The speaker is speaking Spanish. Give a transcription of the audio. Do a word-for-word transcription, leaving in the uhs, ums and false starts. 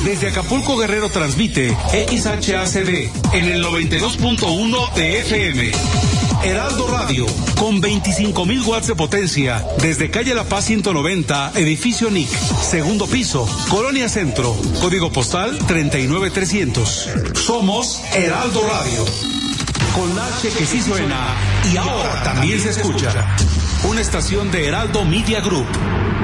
Desde Acapulco Guerrero transmite X H A C D en el noventa y dos punto uno de F M. Heraldo Radio, con veinticinco mil watts de potencia, desde calle La Paz ciento noventa, edificio N I C, segundo piso, Colonia Centro, código postal treinta y nueve trescientos. Somos Heraldo Radio, con la H que sí suena y ahora también se escucha. Una estación de Heraldo Media Group.